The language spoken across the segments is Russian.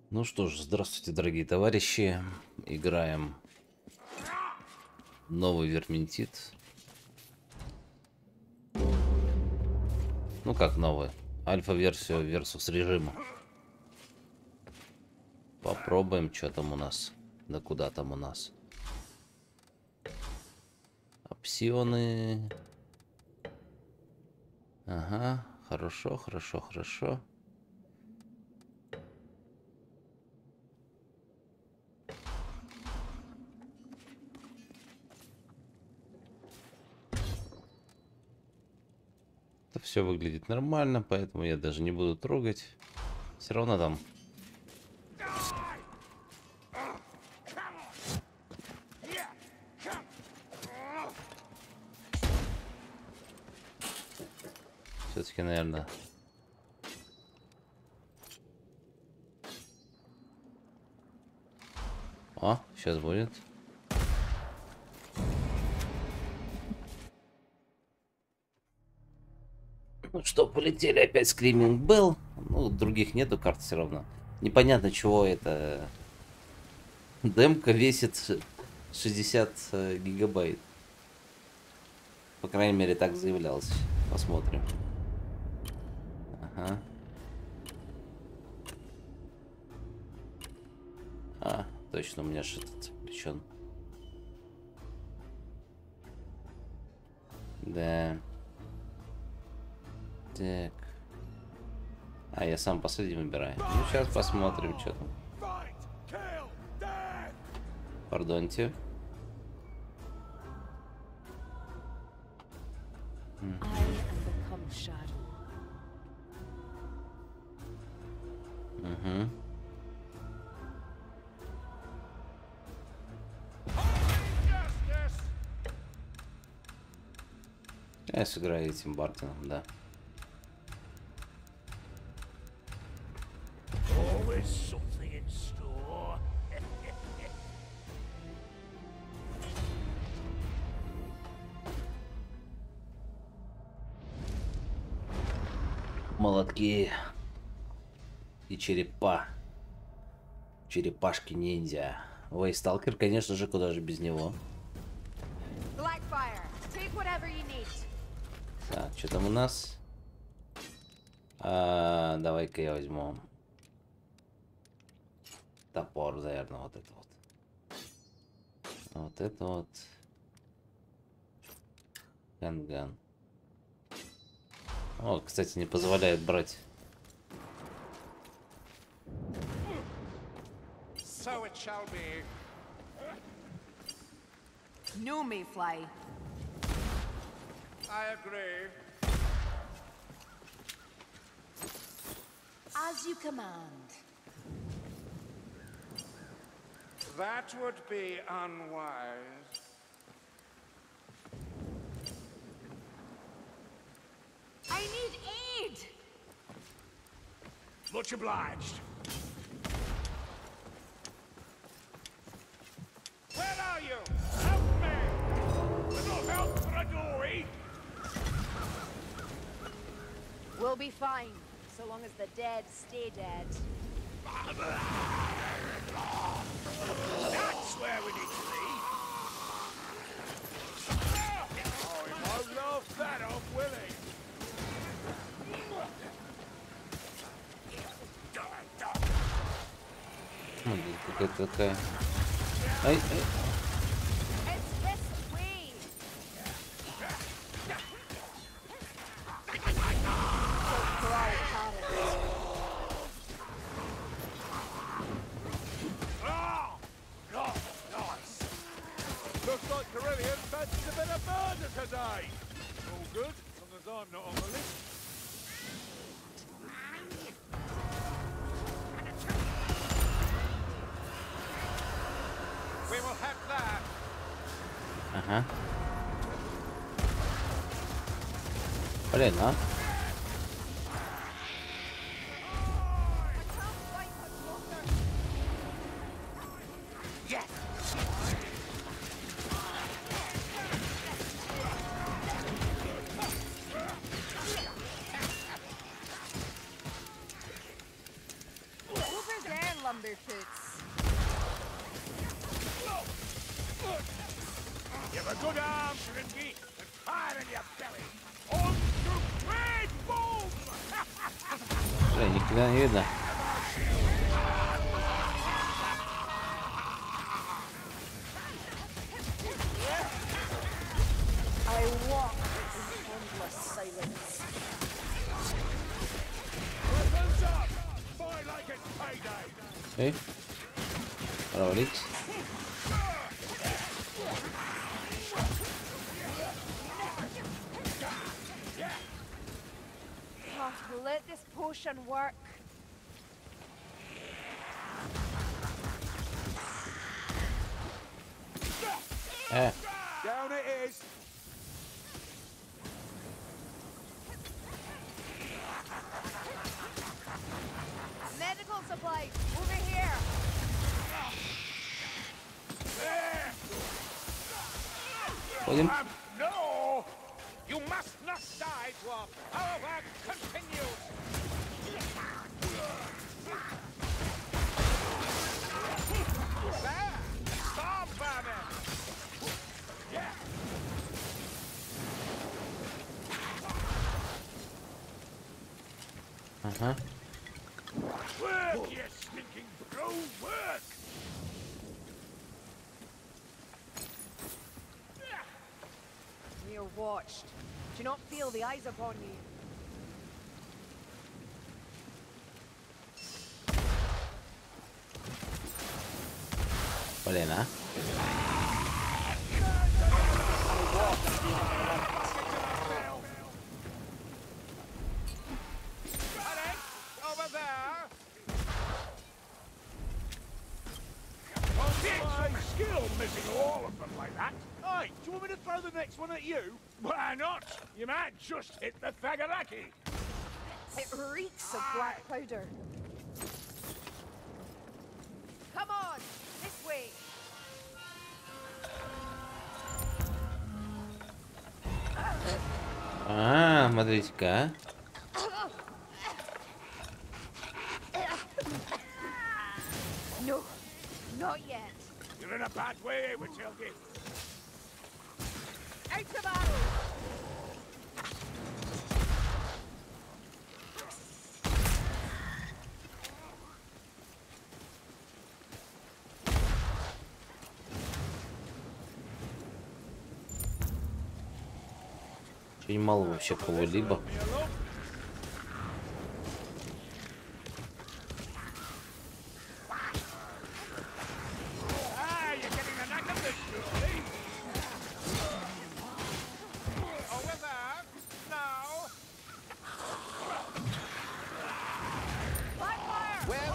Ну что ж, здравствуйте, дорогие товарищи. Играем новый Верминтид. Ну как новый? Альфа-версию versus режима. Попробуем, что там у нас. Да куда там у нас? Опсионы. Ага, хорошо, хорошо, хорошо. Это все выглядит нормально, поэтому я даже не буду трогать. Все равно там. Все-таки, наверное. О, сейчас будет. Ну что, полетели опять Screaming Bell. Ну, других нету карт все равно. Непонятно, чего это. Демка весит 60 гигабайт. По крайней мере, так заявлялось. Посмотрим. Ага. А, точно, у меня же этот включен. Да. Так. А, я сам последний выбираю. Ну, сейчас посмотрим, что там. Пардоньте. Угу. Я сыграю этим Бартоном, да. Молотки и черепа. Черепашки-ниндзя. Ой, сталкер, конечно же, куда же без него. Так, что там у нас? Давай-ка я возьму топор, наверное, вот это вот. Вот это вот. Ганган. О, кстати, не позволяет брать. So it shall be. No, Mayfly. I agree. As you command. That would be unwise. I need aid! Much obliged. Where are you? Help me! Little help for a dory! We'll be fine, so long as the dead stay dead. That's where we need to be. Oh, he won't laugh that off, will he? Какая-то такая. Ай, ай. It's this way! Oh, nice. Looks like Carillion fancies a bit of murder today. All good, as long as I'm not on the list. We will have that. Ага. Блин, а? Over there lumberfoots. Give a good arm, Gringy, and fire in your belly. On to great boom! Бля, никогда не видно. I walk in endless silence. Weapons up! Fight like it's payday! Эй, провалить. Oh, let this potion work. Down it is! Medical supplies, over here. There! Ходим. No! You must not die, dwarf! Our work continues! There! Storm banner! Yeah! Ага. Work, you stinking bro! Work! You're watched. Do not feel the eyes upon you. Блин, а? Alex, over there! What's my skill missing all of them like that? Aye, do you want me to throw the next one at you? Why not? You might just hit the Thagaraki. It reeks of black powder. Come on, this way. А, смотрите-ка. No, not yet. You're in a bad way, Wittilgi. Out of arrows. Очень мало вообще кого-либо. Ah, you're getting the knack of this, surely. Over there. Now. Black fire. Where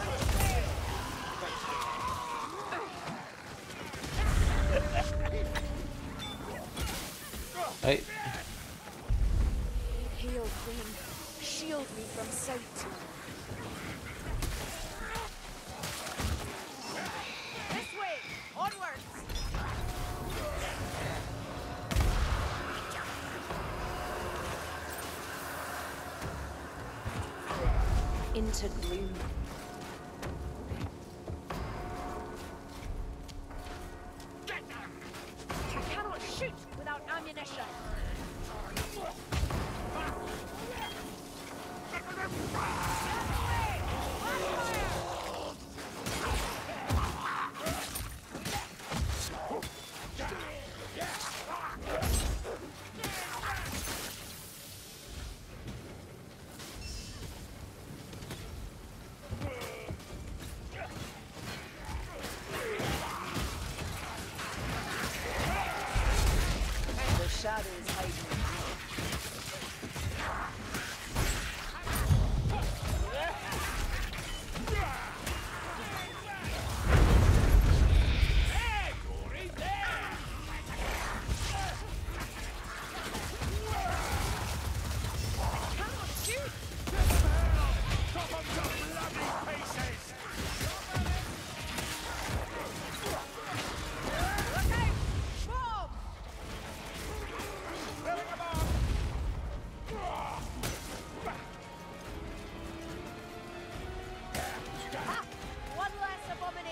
Эй, Hail, Queen. Shield me from sight. This way. Onwards. Into gloom. I cannot shoot without ammunition.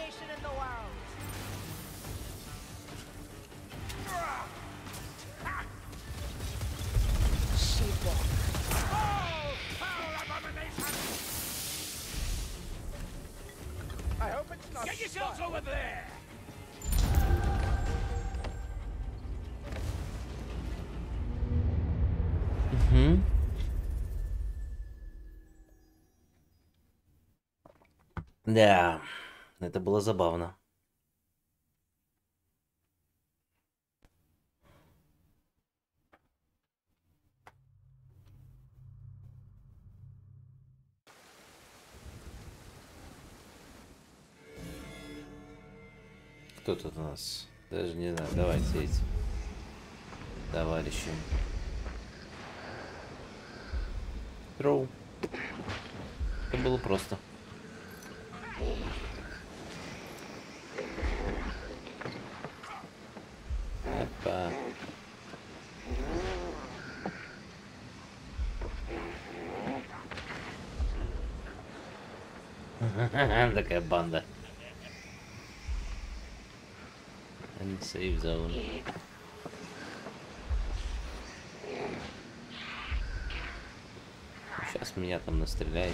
abomination in the world. Sheepwalker. Oh, foul abomination! I hope it's not. Get yourselves over there! Угу. Да, это было забавно. Кто тут у нас? Даже не знаю. Давайте эти товарищи. Дроу. Это было просто. Опа. Такая банда. Сейф зон. Сейчас меня там настреляют.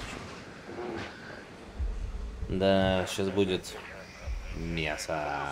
Да, сейчас будет мясо.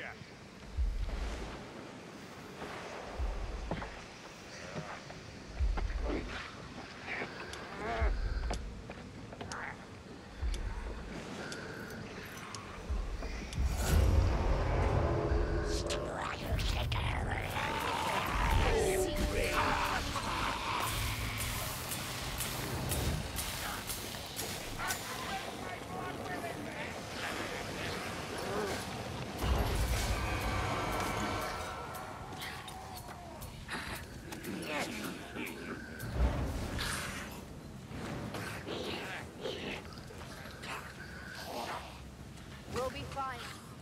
We'll be fine.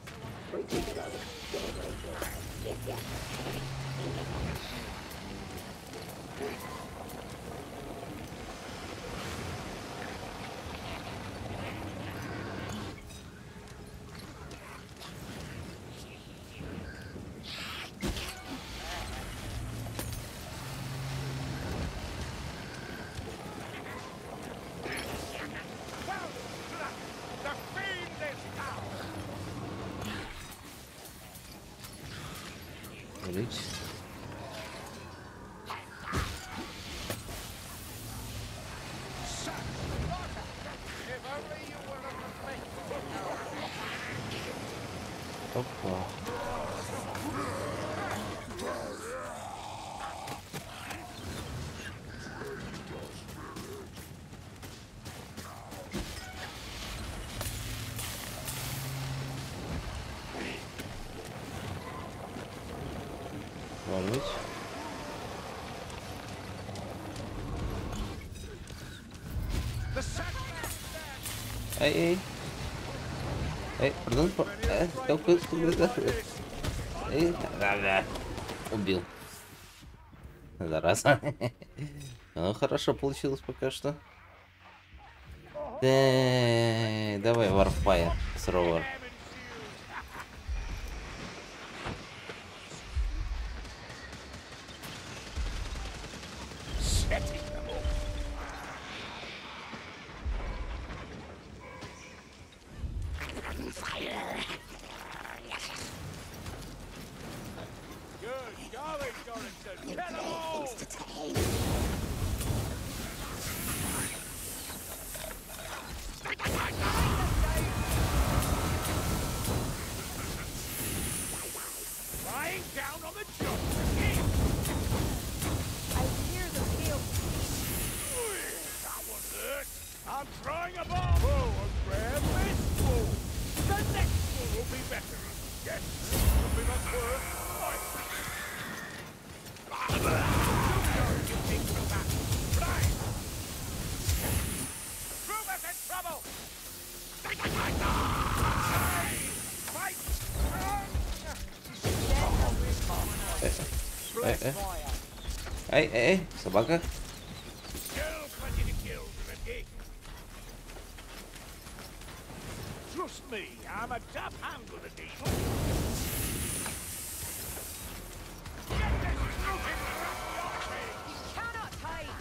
The fiend is down! Рыть. If only you were a complete Опа. Может быть. Эй, эй. Эй, пардон. Эй, да. Убил. Зараза. Ну, хорошо получилось пока что. Давай, Warfire с Rover. Good golly, Dorrington! Kill 'em all! Lying down on the job again! I hear the field. That one hurt! I'm throwing a bomb! Oh, a rare fistful! The next one will be better! Yes, will be much worse! You think from that! Right! Ruben's in trouble! Fight! Эй, собака. Still plenty to kill, Grimke. Trust me, I'm a tough hand with a needle. Get this smoking crap off me! You cannot hide!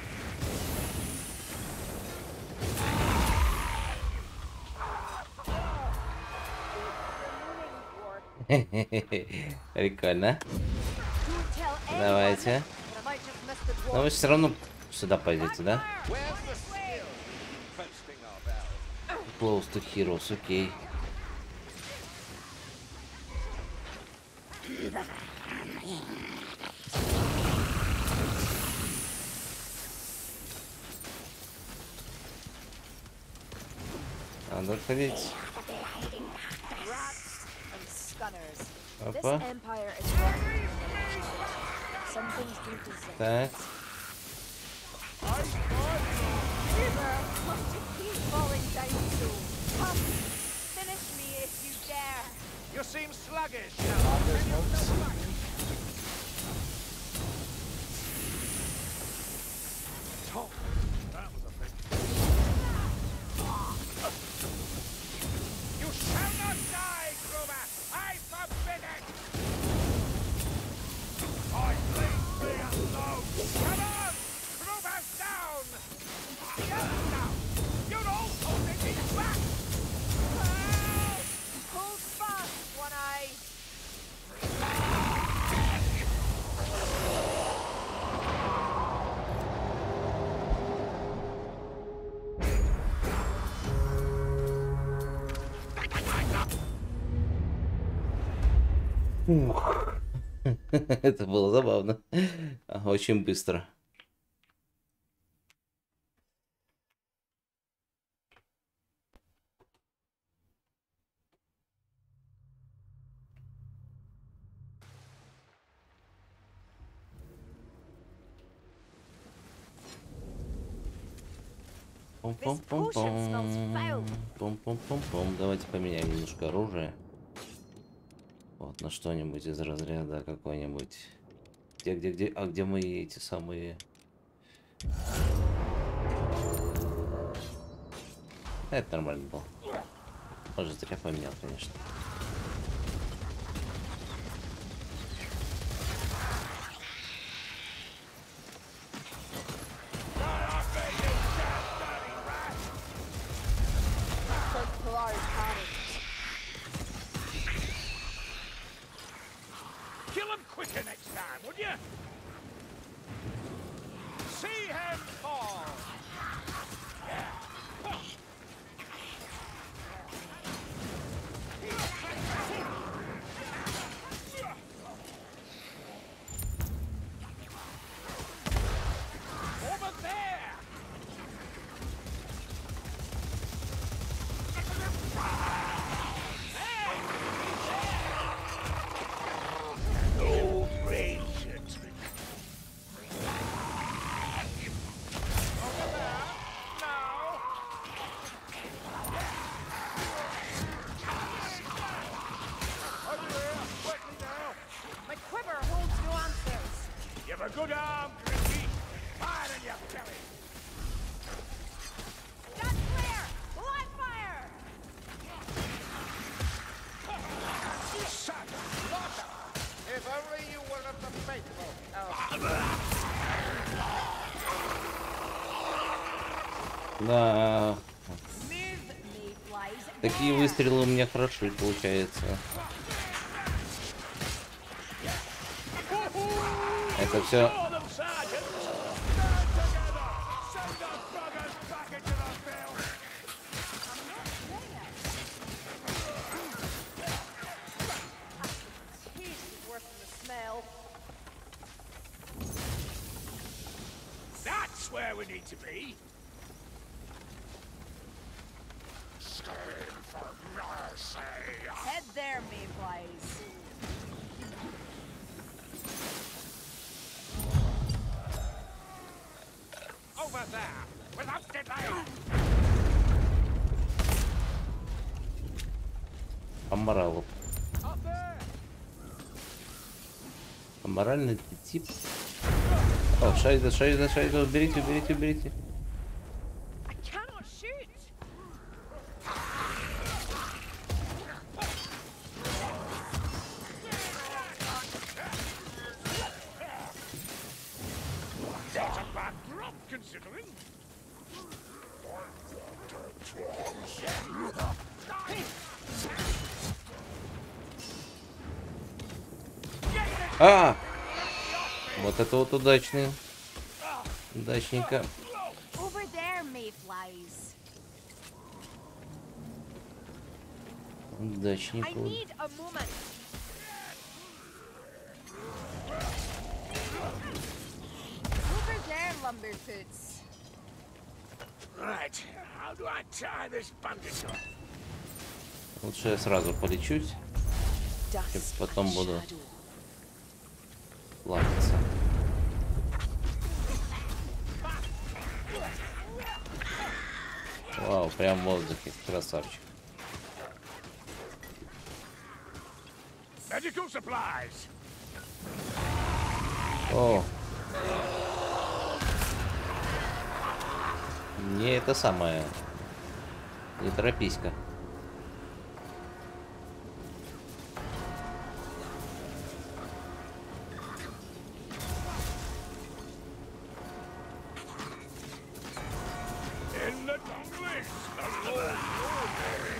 Прикольно. Don't tell anyone, Давайте. but I might just miss the Но вы dwarf. все равно сюда пойдете, да? Where's the skill? Posting our bell. Close to heroes, окей. Надо ходить. Rats and scunners. This Опа. empire is rotten. Some things do possess. Так. Must you keep falling down so? Come, finish me if you dare. You seem sluggish. Top. That was a big. You shall not die, Gruber! I forbid it! I leave me alone! Come on! Gruber's down! Yes, now! You're all holding me back! Help! Hold fast, One Eye. Ух. Это было забавно. Очень быстро. Пум-пум-пум-пум. Пум-пум-пум-пум. Давайте поменяем немножко оружие. Вот, на что-нибудь из разряда какой-нибудь. Где? А где мои эти самые... Это нормально было. Может, зря поменял, конечно. Polaris cannons. Kill him quicker next time, would you? See him fall! Over there! No range entry. Over there! Now! Over there! Quickly now! My quiver holds no answers. You've a good arm, Gritty! Fire in your belly! Gun clear! Live fire! Son! Lotta! If only you were of the faithful! Да, Move, mayflies. такие выстрелы у меня хороши получается. Это все. All them, Sergeant! Stand together! Send the buggers back into the bill! Taste is worse than the smell. That's where we need to be! Scream for mercy! Head there, mayflies. Over there! Without delay! Аморалов. Up there! Аморальный тип. О, Шайда, уберите. I cannot shoot. considering. А! Вот это вот удачный. Удачненько. Over there, mayflies. I Удачненько. need a moment. Over there, lumberfoots. Right, how do I tie this bandage up? Лучше я сразу полечусь, чем Dust потом and буду shadow. плакаться. Вау, прям в воздухе. Красавчик. Medical supplies. О. Не это самое. Не торопись-ка. In the Tonglish, the Lord Warbearing.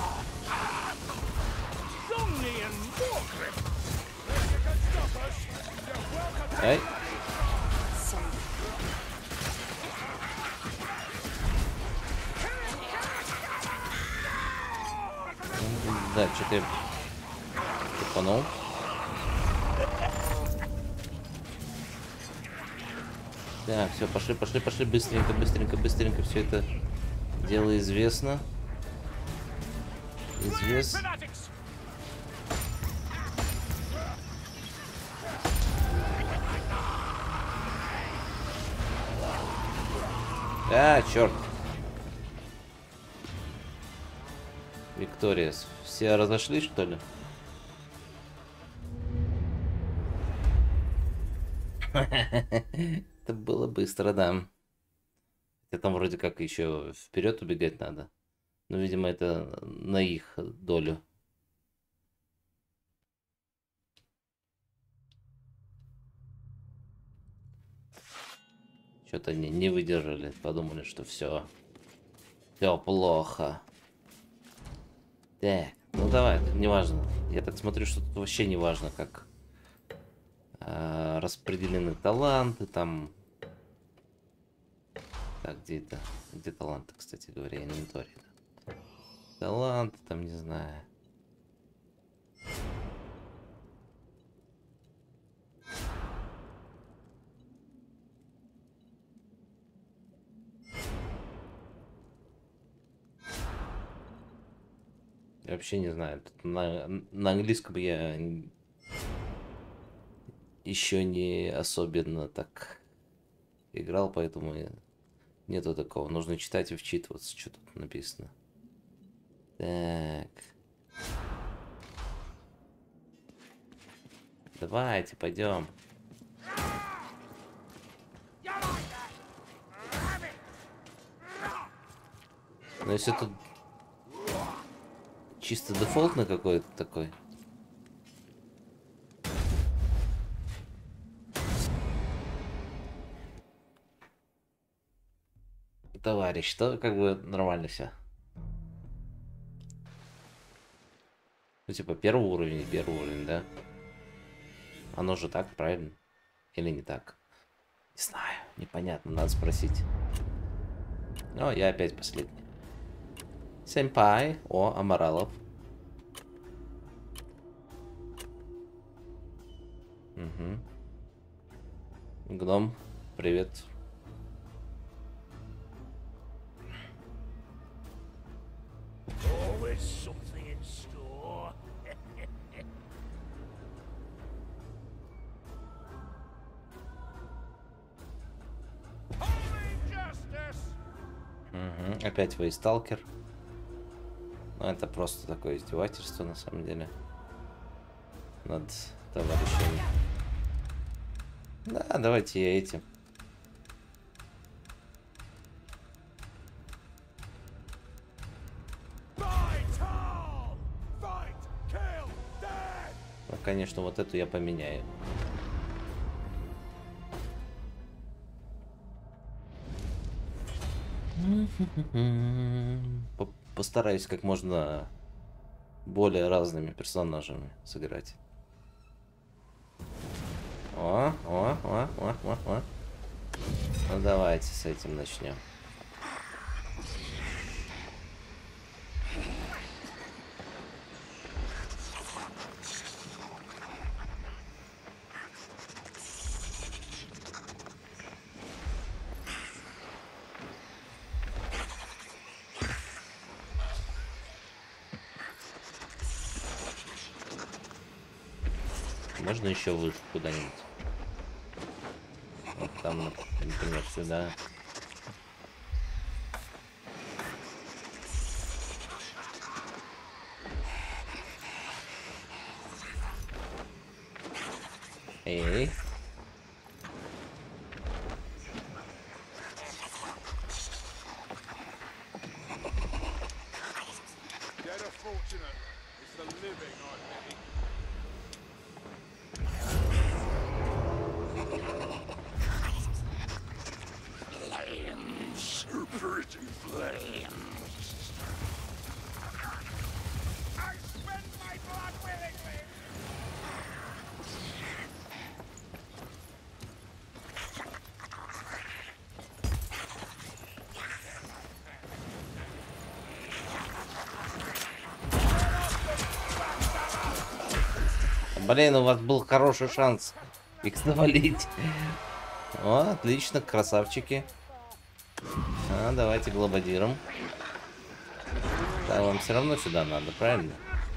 Zomni and Wargrip. If you can stop us, you're welcome to Ай. Some Да, что-то я тупанул. Так, все, пошли, быстренько, все это дело известно. fanatics. А, черт. Виктория, все разошлись, что ли? Это было быстро, да. Хотя там вроде как еще вперед убегать надо. Но, видимо, это на их долю. Что-то они не выдержали, подумали, что все плохо. Так, ну давай, неважно. Я так смотрю, что тут вообще не важно, как распределены таланты, там. Так, где это? Где таланты, кстати говоря, инвентарь? Таланты, там, не знаю. Я вообще не знаю. Тут на английском я еще не особенно так играл, поэтому нету такого. Нужно читать и вчитываться, что тут написано. Так. Давайте, пойдем. Но если тут чисто дефолтный какой-то такой. Товарищ, то как бы нормально все. Ну, типа, первый уровень, да? Оно же так, правильно? Или не так? Не знаю, непонятно, надо спросить. О, я опять последний. Сэмпай, о, Амаралов. Угу. Гном, привет. Always something in store. Holy justice! Угу. Опять вейсталкер. Ну, это просто такое издевательство, на самом деле. Над товарищами. Да, давайте я этим. Ну, конечно, вот эту я поменяю. Постараюсь как можно более разными персонажами сыграть. О. Ну давайте с этим начнем. Можно еще выше куда-нибудь? Вот там, например, сюда. Эй. Dead are fortunate. It's the living I pity. Flames, pretty flames. I spend my blood willingly. Блин, у вас был хороший шанс их завалить. О, отлично, красавчики. Давайте глободиром. Да, вам все равно сюда надо, правильно?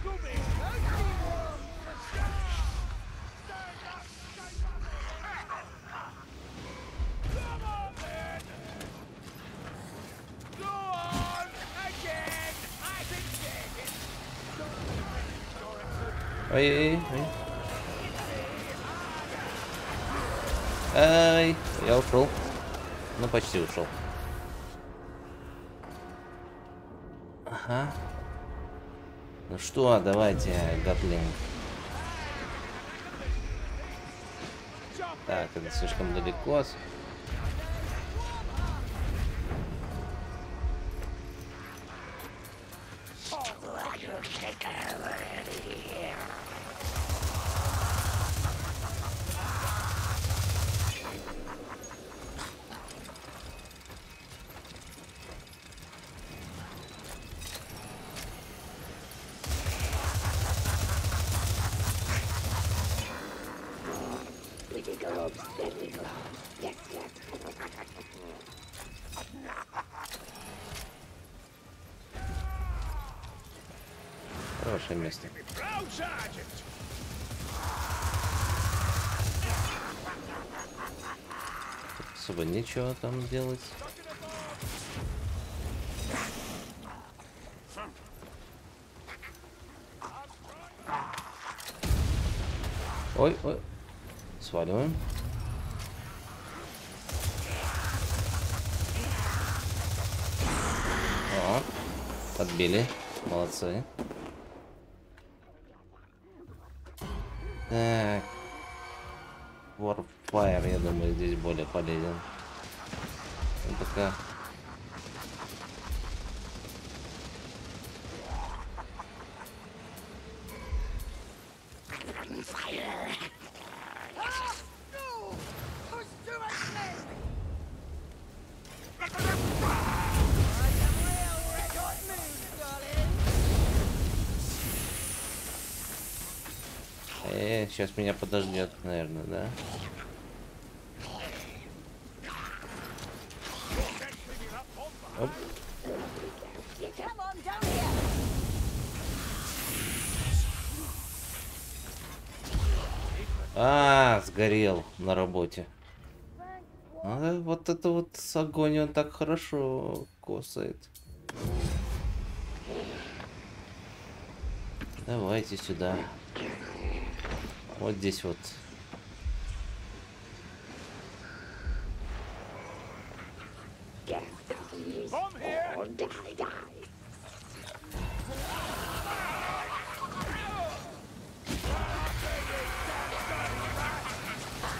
Ой. Ай, я ушел. Ну, почти ушел. Ага. Ну что, давайте, Гатлинг. Так, это слишком далеко. Хорошее место. Особо нечего там делать. Ой. Сваливаем. О, подбили. Молодцы. Так. Warfire, я думаю, здесь более полезен. Ну, пока. Сейчас меня подождет, наверное, да? Оп. Сгорел на работе. Вот это вот огонь, он так хорошо косает. Давайте сюда. Вот здесь вот.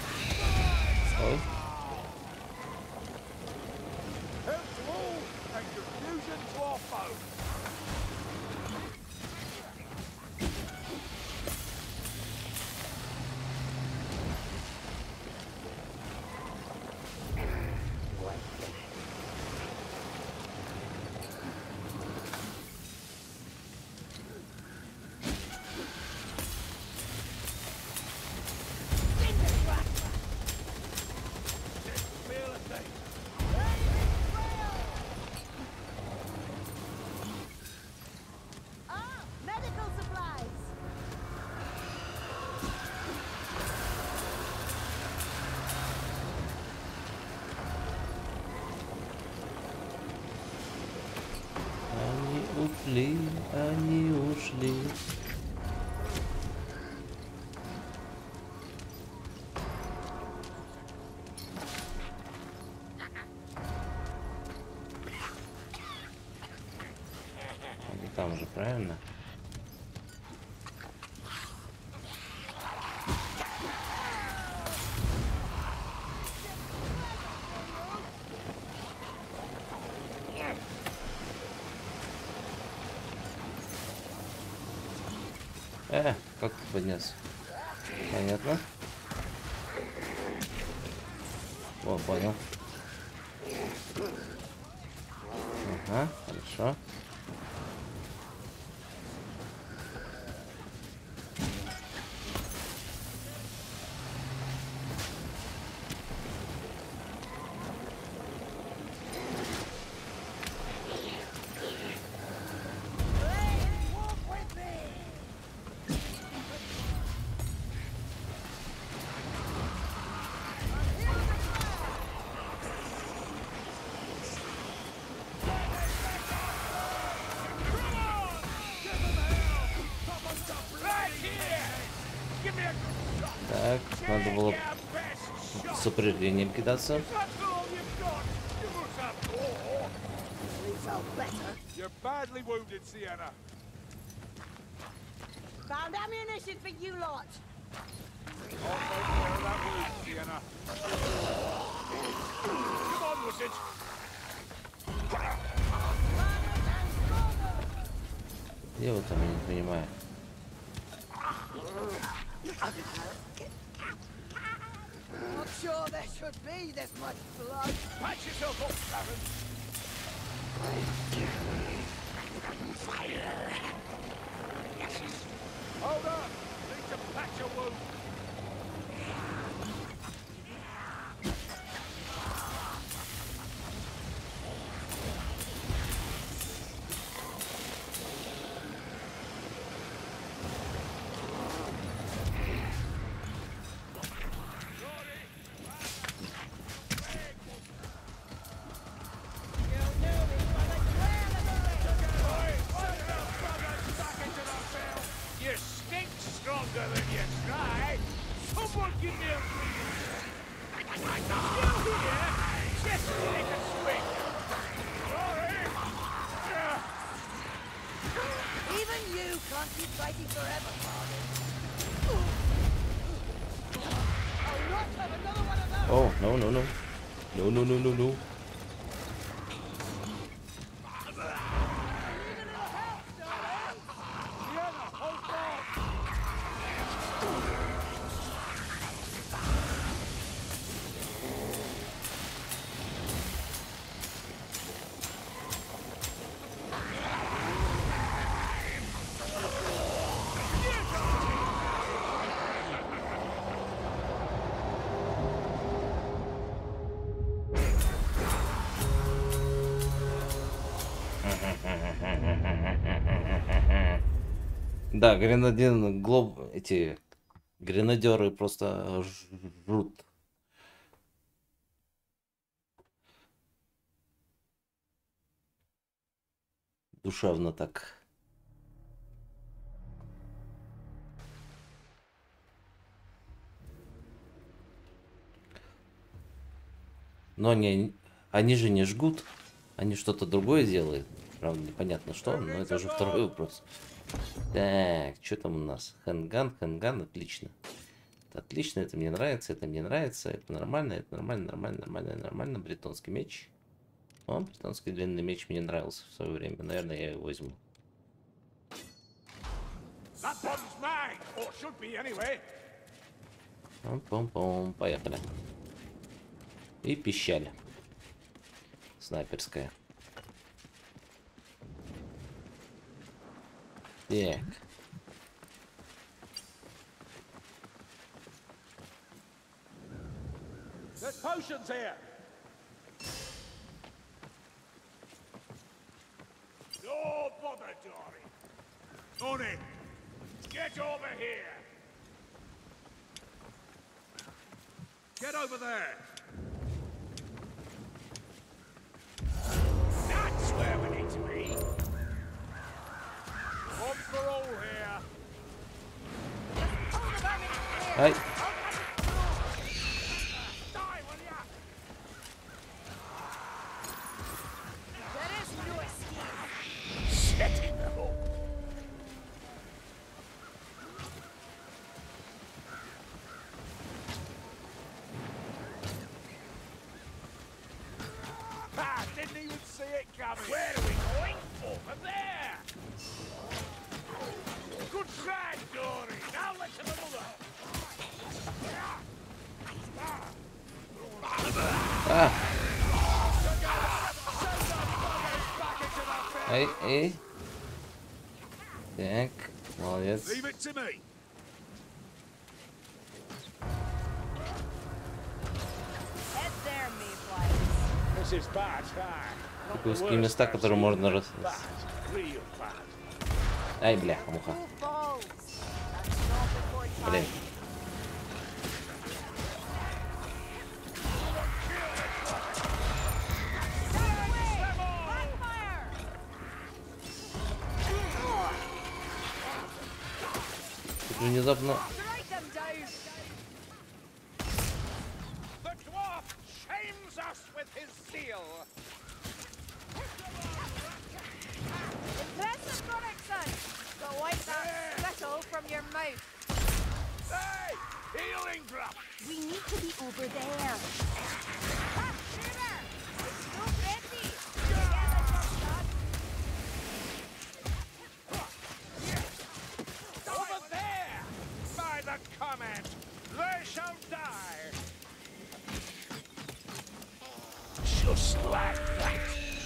Ой. пошли. Они там же, правильно? Как ты поднес? Понятно. О, понял. Ага, хорошо. Так, надо было с упреждением кидаться. You're badly wounded, Sienna. Found ammunition for you lot. I'll take care of that wound, Sienna. Come on, Wussage. Где вы там, я не понимаю. Not sure there should be this much blood. Patch yourself up, Baron. Hold on. Need to patch a wound. You stink stronger than you try. Someone give me a breather. You here? Just take a swing. Sorry. Even you can't keep fighting forever, Father. I'll not have another one of those. Oh, no, no, no. No, no, no, no, no. Да, эти гренадеры просто жрут. Душевно так. Но они же не жгут, они что-то другое делают. Правда, непонятно что, но это уже второй вопрос. Так, что там у нас? Хэндган, отлично. Это отлично, это мне нравится, это нормально, нормально. Бретонский меч. О, бретонский длинный меч мне нравился в свое время, наверное, я его возьму. Пом-пом-пом, поехали. И пищали. Снайперская. Так. There's potions here. No bother, Dory. Tony, get over here. Get over there. That's where we need to be. One for all here. Hold the vermin clear. Ай. Die, will ya? There is no escape. Setting them up. Ah, didn't even see it coming. Where are we going? Over there. Good try, Dory. Now let's have another. А. Эй, эй. Так, молодец. Leave it to me. Head there, Mayflies. This is bad, huh? Такие узкие места, которые можно раз... Bad, real bad. Ай, бляха, муха. Who falls? That's not before time. Блин. Stand away! Backfire! Тут внезапно... Strike them down! The dwarf shames us with his zeal. Impressive, Gorickson! But wipe that spittle from your mouth. Hey! Healing drop! We need to be over there. Ha! Shooter! It's no friendly! Get the job done! Over there! By the command, they shall die! Just like that!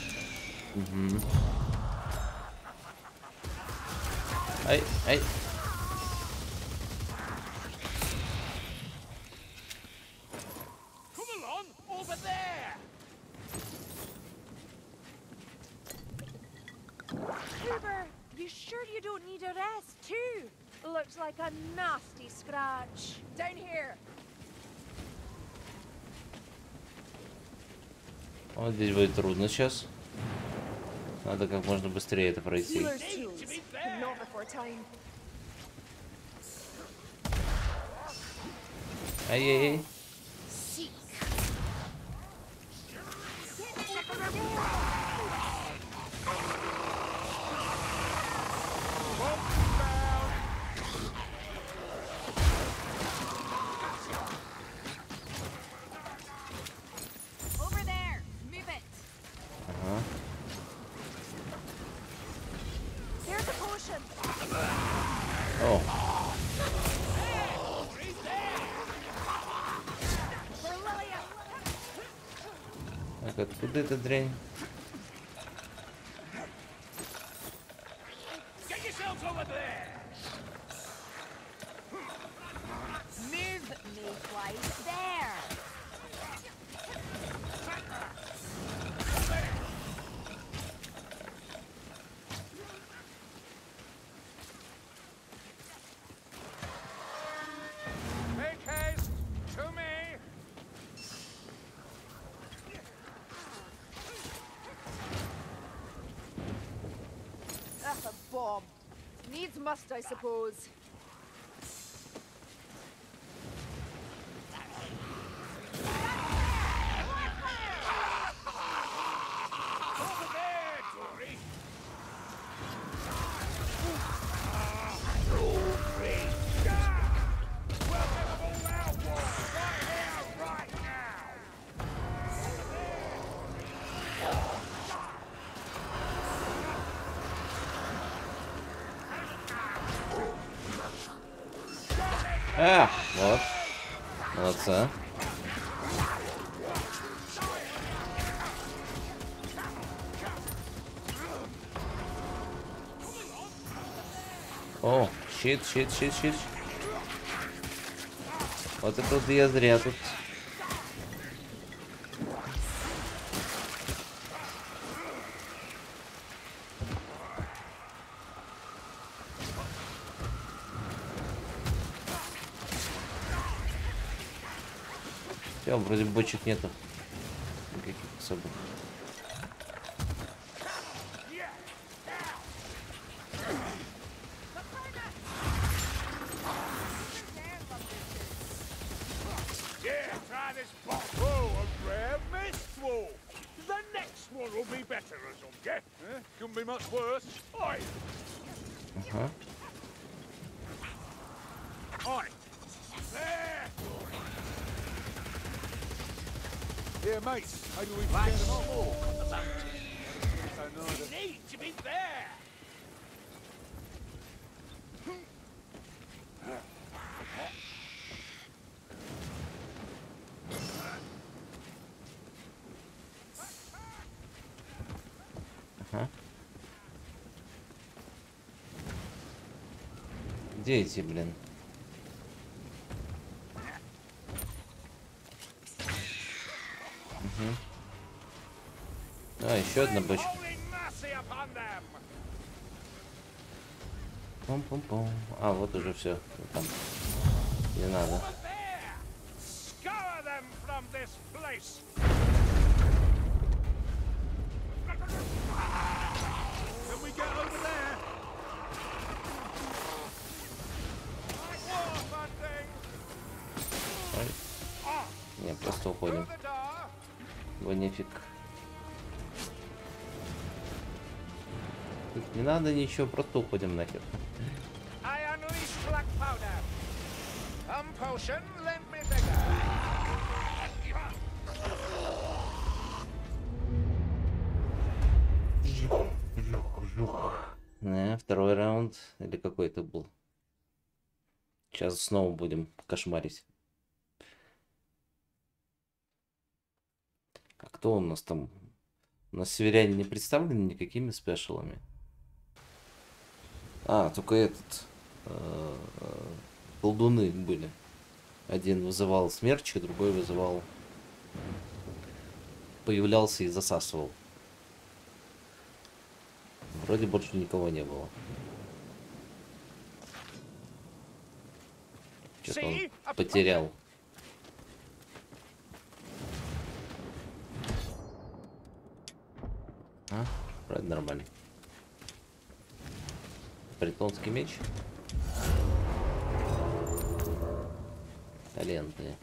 Ай, ай. Come along, over there! Huber, you sure you don't need a rest too? Looks like a nasty scratch. Down here. Вот здесь будет трудно сейчас. Надо как можно быстрее это пройти. Healer's tools, but not before time. Ай-яй-яй. Seek. Over there. Move it. Ага. There's a potion. О, For Lilia. так откуда эта дрянь? Get yourselves over there! Move, Mayflies. There. Make haste! To me! That's a bomb. Needs must, I suppose. Over there, Dory! We'll get them all out, boy! Right here, right now! А, вот. Молодца. О, щит, щит, щит, щит. Вот это вот я зря тут. Все, вроде бочек нету. Никаких особых. this bottle. Oh, a rare mistwall. The next one will be better, Azumke. Couldn't be much worse. Oi! Ага. Oi! There! Here, mates. Maybe we can get them on more. We need to be there! Ага. Где эти, блин? Угу. А, еще одна бочка. Пум-пум-пум. А, вот уже все. Там. Не надо. Ой. Не, просто уходим. Нифиг. Тут не надо ничего, просто уходим нахер. Второй раунд. Или какой это был? Сейчас снова будем кошмарить. А кто у нас там? У нас северяне не представлены никакими спешалами. А, только этот. Колдуны были. Один вызывал смерчи, другой вызывал... Появлялся и засасывал. Вроде больше никого не было. Что-то он потерял. А? Вроде нормально. Бритонский меч. Ленты.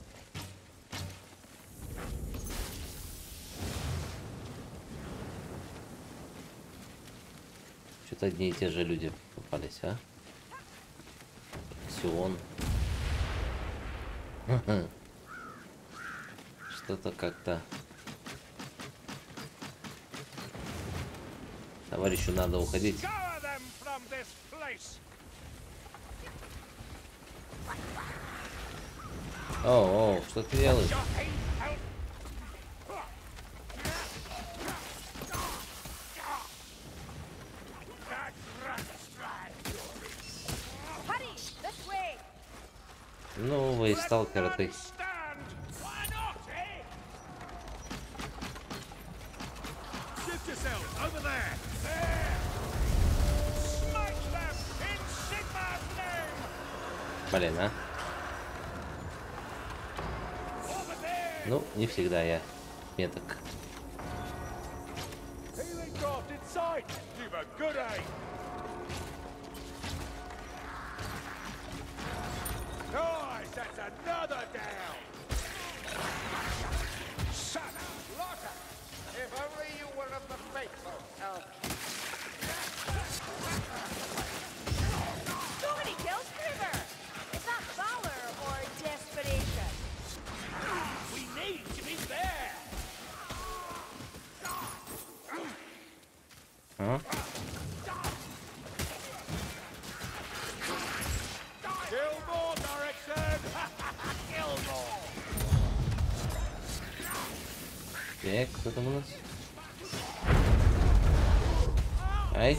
Что-то одни и те же люди попались, а? Сион. Что-то как-то... Товарищу надо уходить. О, что ты делаешь? Новый сталкер ты. Блин, а? Ну, не всегда я меток. А? Так, кто там у нас? Ай.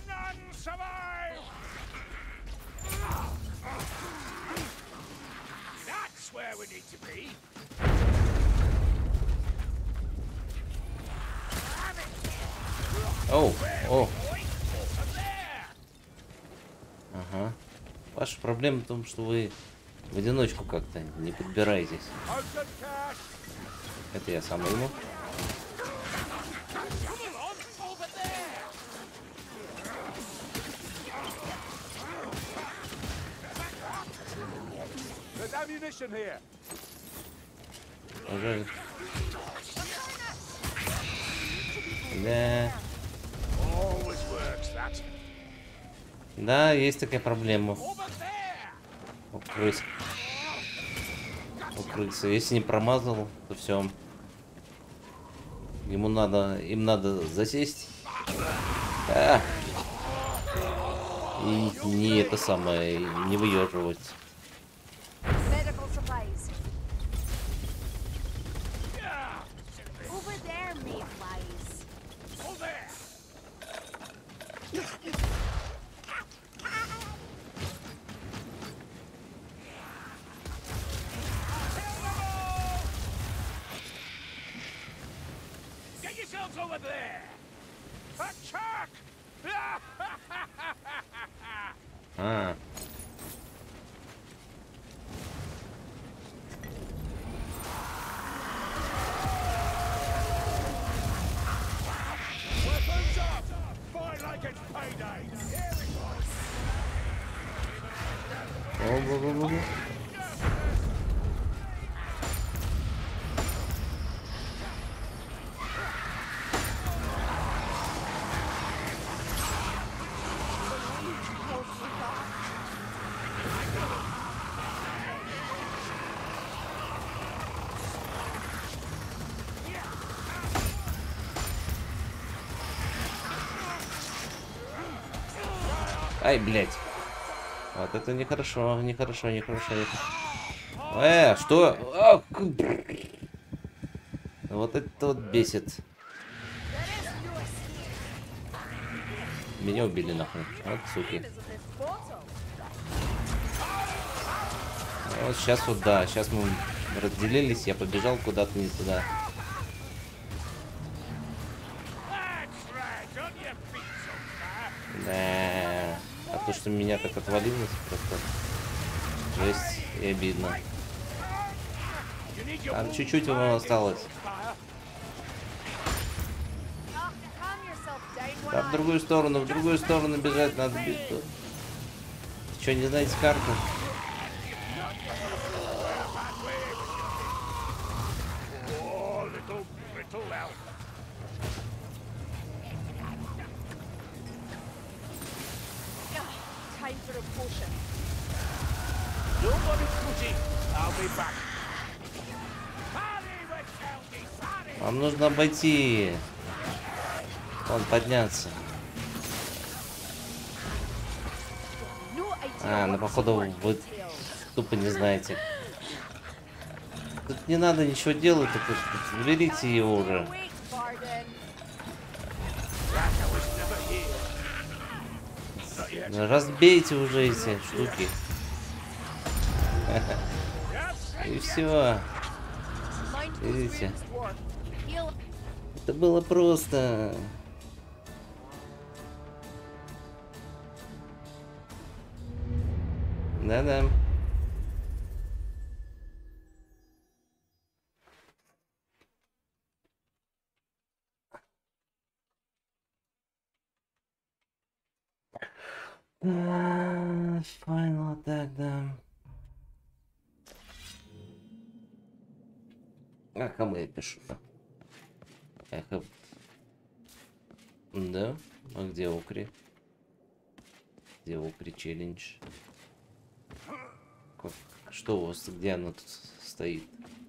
Оу, о. Ага. Ваша проблема в том, что вы в одиночку как-то не подбираетесь. Это я сам ему. Уже... Да. Always works, that. Да, есть такая проблема. Over there. Укрыть. Укрыться. Если не промазал, то все. Ему надо, им надо засесть. А. И не это самое, не выеживать. Medical supplies. Over there, mayflies. Over there. Get yourselves over there. Attack! А. Weapons up! Fight like it's payday! Here it goes! О-бу-бу-бу-бу. Ай, блядь. Вот это нехорошо, нехорошо, нехорошо, нехорошо. Что? А, вот это вот бесит. Меня убили нахуй. Вот суки. Вот сейчас вот, да, сейчас мы разделились, я побежал куда-то не туда. That's right, on your feet, soldier! Да. А то, что меня так отвалилось, просто жесть и обидно. You need your Там чуть-чуть его осталось. fire. Calm yourself down, Да, в другую сторону бежать надо. Что, не знаете карту? Oh, little elf. Time for a potion. Nobody pushing. I'll be back. Party with County, party! Вам нужно обойти. Вон, подняться. No idea А, ну what походу support вы details. тупо не знаете. Тут не надо ничего делать, только берите его уже. Wait, Barden. Raka was never here. Not yet. Разбейте уже эти штуки. Yes, И все. Mind those Видите? wounds, dwarf. Heal. Это было просто. Да-да. Final attack, да. А кому я пишу? Эхо. Да? А где Укри? Где Укри челлендж? Что у вас? Где она тут стоит?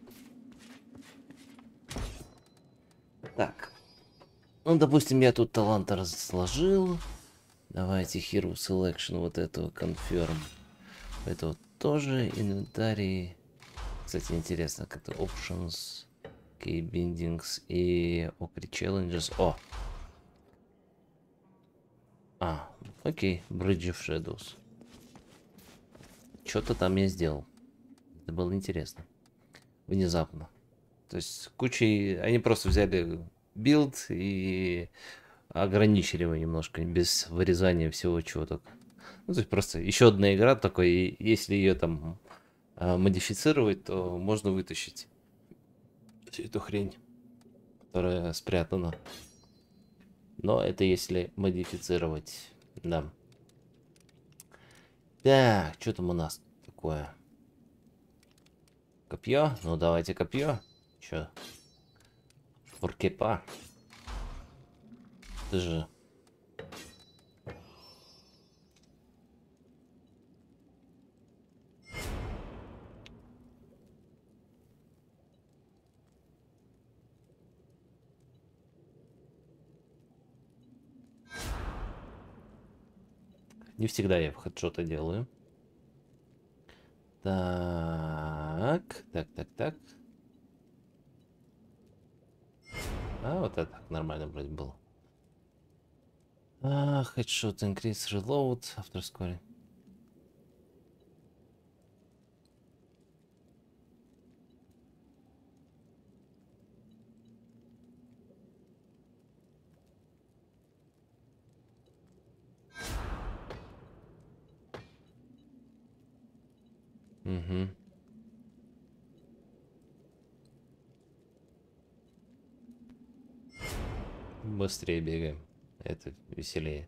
Так. Ну, допустим, я тут таланты разложил. Давайте Hero Selection, вот этого Confirm. Это вот тоже инвентарий. Кстати, интересно, как-то Options, Key Bindings и Okri Challenges. О! А, окей, Bridge of Shadows. Что-то там я сделал. Это было интересно. Внезапно. То есть кучей... Они просто взяли билд и ограничили его немножко, без вырезания всего чего только. Ну, то есть просто еще одна игра такой, и если ее там модифицировать, то можно вытащить всю эту хрень, которая спрятана. Но это если модифицировать, да. Так, что там у нас такое? Копье? Ну давайте копье. Чё? Поркепа? Ты же... Не всегда я в хедшоты делаю. Так. А, вот это так нормально вроде было. Headshot increase reload after scoring. Угу. Быстрее бегаем. Это веселее.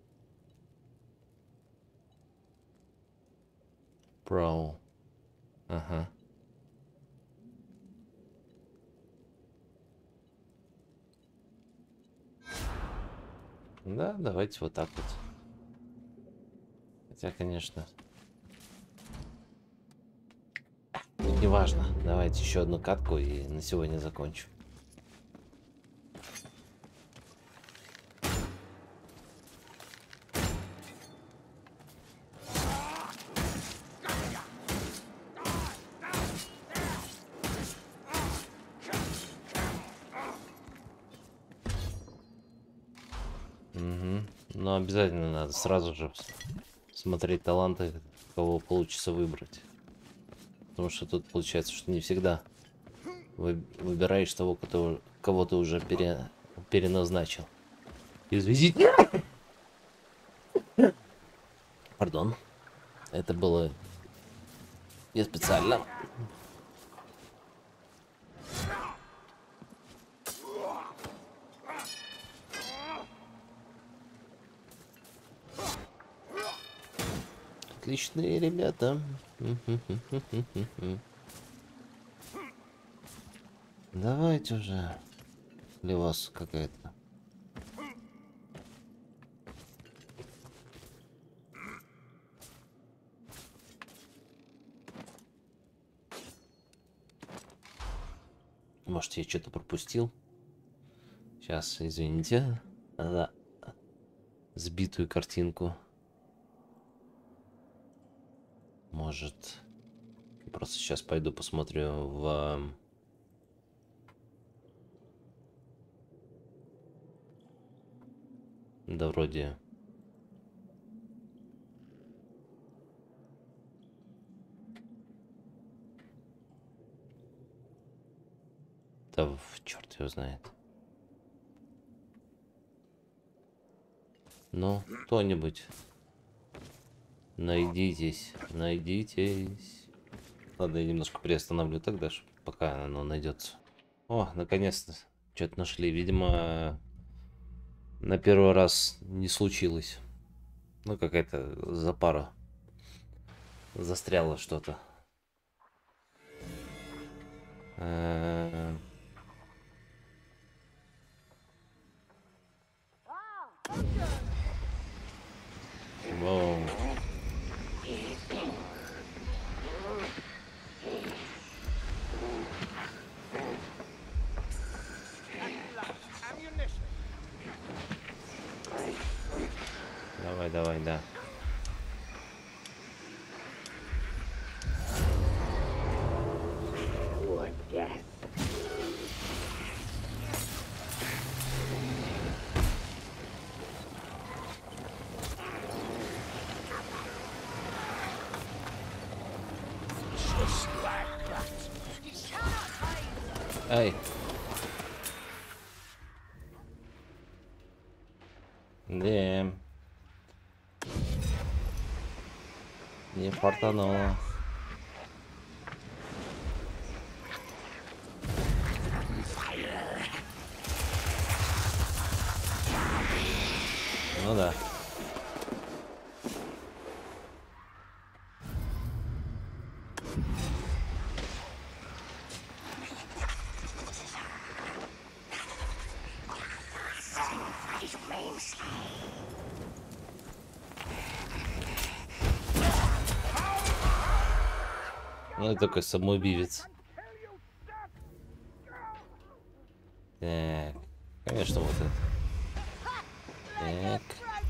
Проу. Ага. Да, давайте вот так вот. Хотя, конечно... Неважно. Давайте еще одну катку и на сегодня закончу. Угу. Но обязательно надо сразу же смотреть таланты, кого получится выбрать. Потому что тут получается, что не всегда выбираешь того, кого ты уже переназначил. Извините. Пардон. Это было не специально. Отличные ребята. Давайте уже. Или у вас какая-то... Может, я что-то пропустил? Сейчас, извините. Да. Сбитую картинку. Может, просто сейчас пойду посмотрю в... Да, вроде... Да, черт его знает. Ну, кто-нибудь... Найдитесь. Ладно, я немножко приостановлю тогда, пока оно найдется. О, наконец-то что-то нашли. Видимо, на первый раз не случилось. Ну, какая-то запара. Застряло что-то. Воу. Давай, да. Ай. Да. Не фартануло. Ну да. Ну и такой самоубивец. Так, конечно, вот это. Так.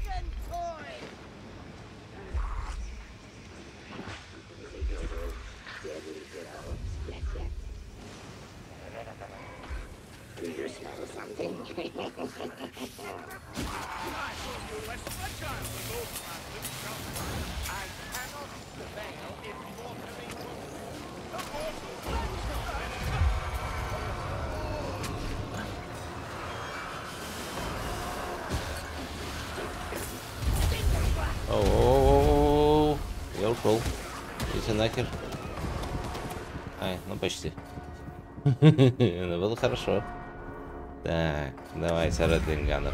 Оу, я ушел. Иди нахер. Ай, ну почти. Ну было хорошо. Так, давайте, Red Gunner.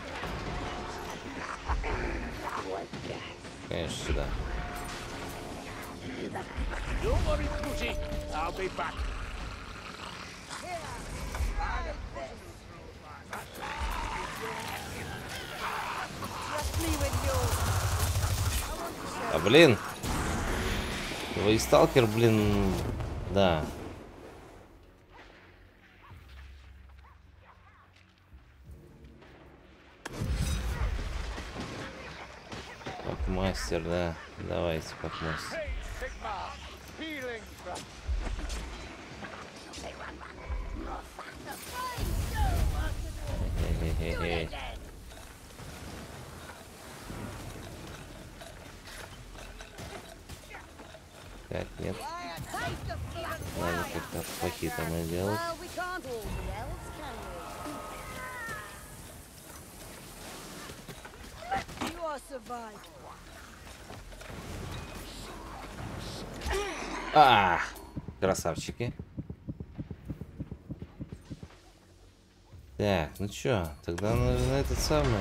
Конечно, сюда. Don't worry, Cootie. I'll be back. А блин. Твой сталкер, блин. Да. Как мастер, да. Давайте, как мастер. Hey, Sigma. Healing from... Хе-хе-хе-хе. Так, нет. Надо как-то по-хитрому делать. А, красавчики. Так, ну чё, тогда наверное этот самый.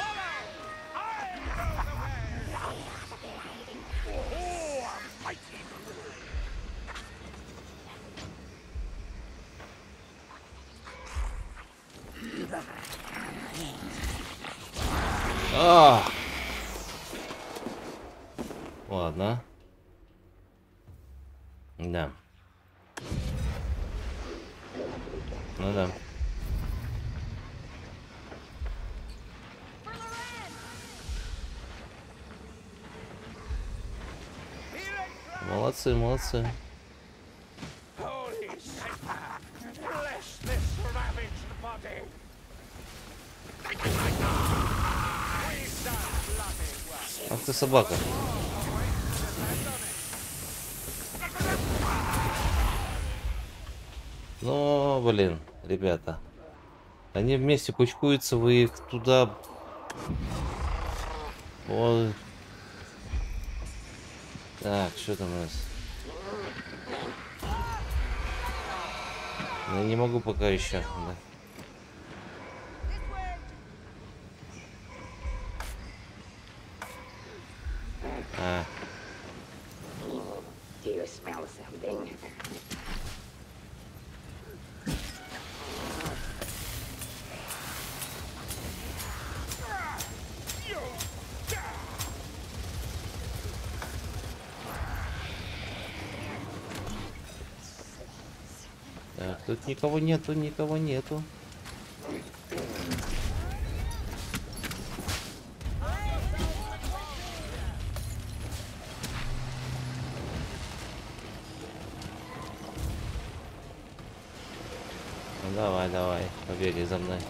А! Ладно. Да. Ну да. Молодцы, молодцы. Holy Sigma. Bless this ravaged body. We've done bloody well. Ах ты собака. Ну, блин, ребята. Они вместе кучкуются, вы их туда... Ой. Так, что там у нас? Я не могу пока еще. Да. А. Do you smell something? Так, тут никого нету, никого нету. Ну давай, давай, побегай за мной.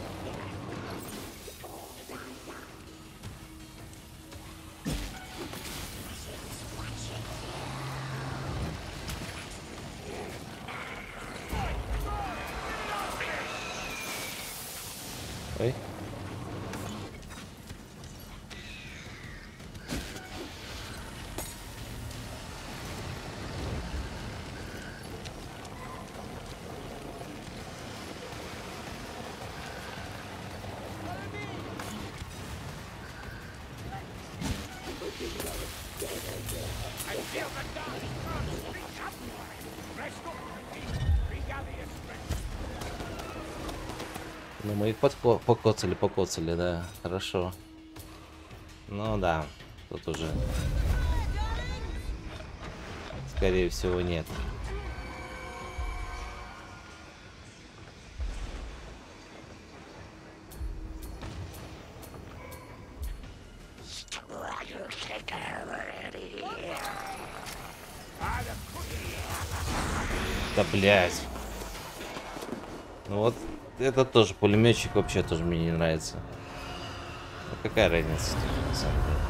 Ой. I feel the dark curse reach up. Rest up, regather your strength. Ну мы их покоцали, да, хорошо. Ну да, тут уже Скорее всего, нет. Да, блядь. Ну вот, это тоже пулеметчик вообще тоже мне не нравится. Ну, какая разница, на самом деле.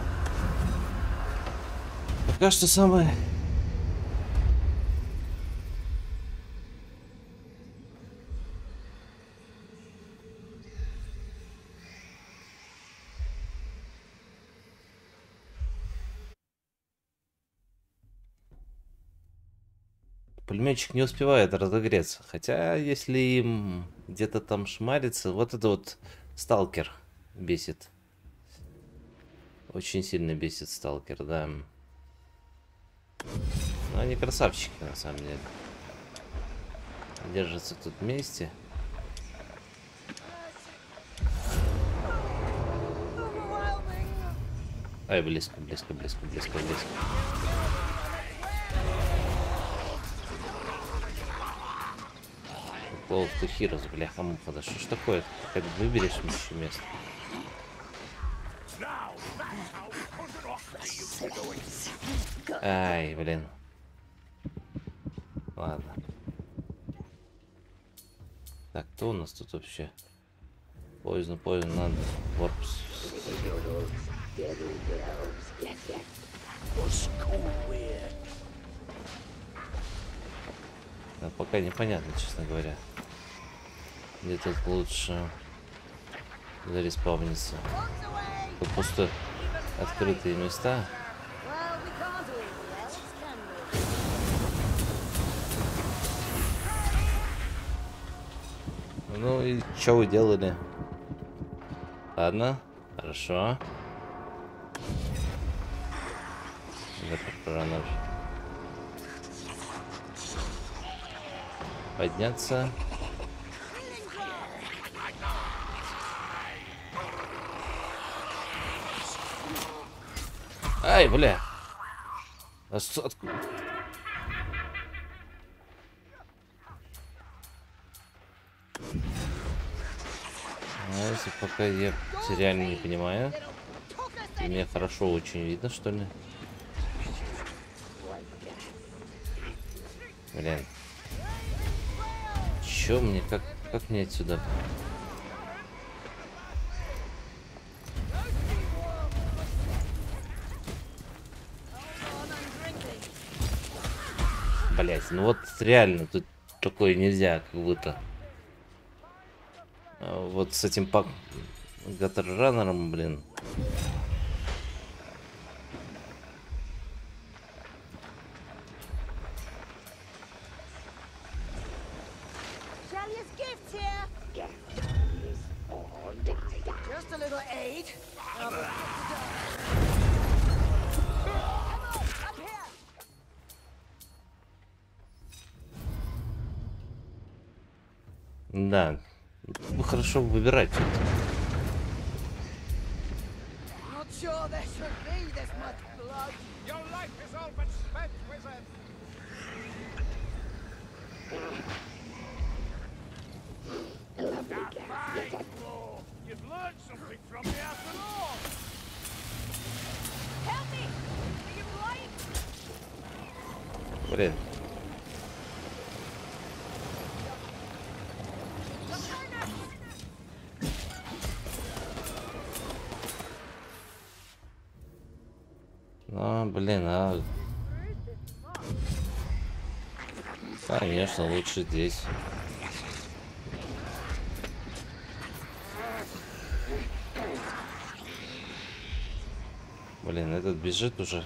Пока что самое... Пулеметчик не успевает разогреться. Хотя, если им где-то там шмарится, вот это вот сталкер бесит. Очень сильно бесит сталкер, да. Но они красавчики, на самом деле. Держатся тут вместе. Ай, близко, близко, близко, близко, близко. Close to Heroes, бляха-муха, да что ж такое? Как выберешь еще место? Ай, блин. Ладно. Так, кто у нас тут вообще? Поздно, надо. Корпус. Да, пока непонятно, честно говоря. Где тут лучше зареспавниться? Тут пусто открытые места. Ну и что вы делали? Ладно, хорошо. Рано подняться. Ай, бля. А что, откуда? А если пока я реально не понимаю. Мне хорошо очень видно, что ли? Блин. Чё мне, как мне отсюда? Блять, ну вот реально тут такое нельзя, как будто. Вот с этим гаттерранером, блин. Да, ну, хорошо выбирать. Блин. Ну, блин, конечно, лучше здесь. Блин, этот бежит уже.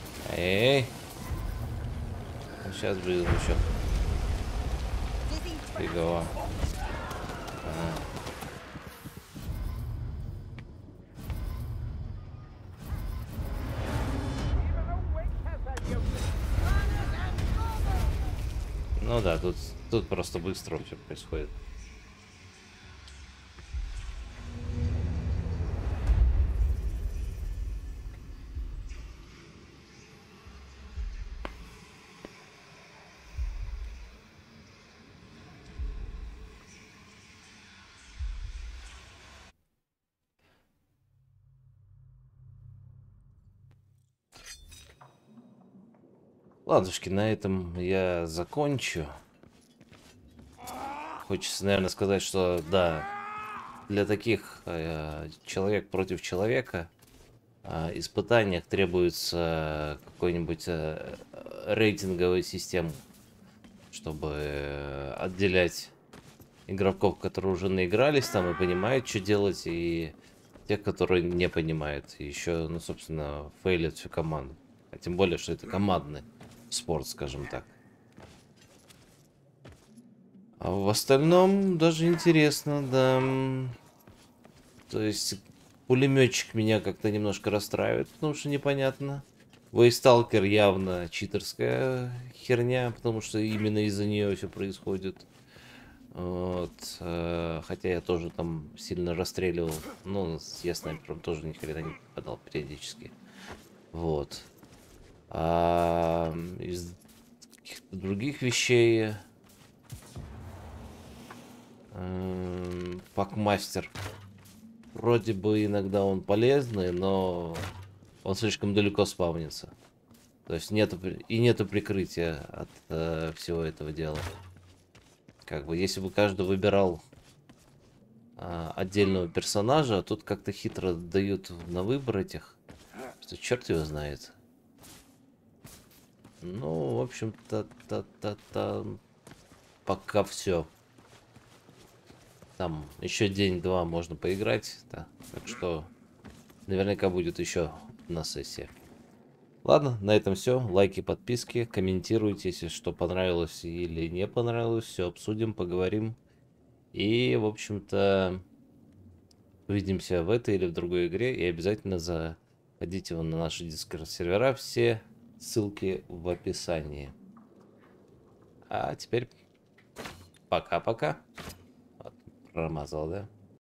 Эй, сейчас будет еще. Фигово. Ну да, тут просто быстро все происходит. Ладушки, на этом я закончу. Хочется, наверное, сказать, что да, для таких человек против человека испытаниях требуется какой-нибудь рейтинговой системы, чтобы отделять игроков, которые уже наигрались там и понимают, что делать, и тех, которые не понимают. И еще, ну, собственно, фейлят всю команду. А тем более, что это командный спорт, скажем так. А в остальном даже интересно, да. То есть пулеметчик меня как-то немножко расстраивает, потому что непонятно. Вейсталкер явно читерская херня, потому что именно из-за нее все происходит. Вот. Хотя я тоже там сильно расстреливал. Ну, я снайпером тоже ни хрена не попадал периодически. Вот. А из каких-то других вещей... Пакмастер. Вроде бы иногда он полезный, но он слишком далеко спавнится. То есть нету прикрытия от всего этого дела. Как бы, если бы каждый выбирал отдельного персонажа, тут как-то хитро дают на выбор этих, что черт его знает. Ну, в общем-то, пока все. Там еще день-два можно поиграть, да. Так что наверняка будет еще одна сессия. Ладно, на этом все. Лайки, подписки, комментируйте, если что понравилось или не понравилось. Все обсудим, поговорим. И, в общем-то, увидимся в этой или в другой игре. И обязательно заходите на наши дискорд-сервера. Все ссылки в описании. А теперь пока-пока. Промазал, да?